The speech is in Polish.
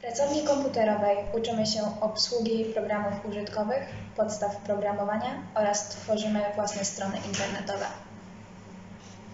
pracowni komputerowej uczymy się obsługi programów użytkowych, podstaw programowania oraz tworzymy własne strony internetowe.